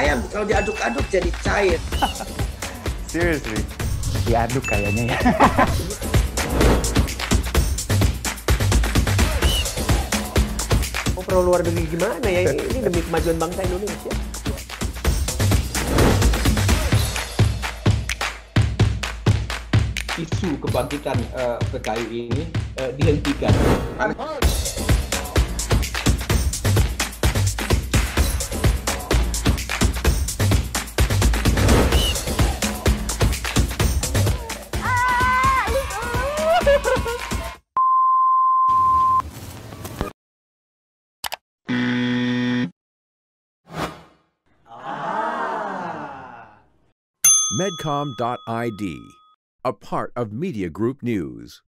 ayam kalau diaduk-aduk jadi cair. Seriously? Diaduk kayaknya ya. Oh, perlu luar negeri gimana ya? Ini demi kemajuan bangsa Indonesia. Isu kebangkitan PKI ini dihentikan. Medcom.id, a part of Media Group News.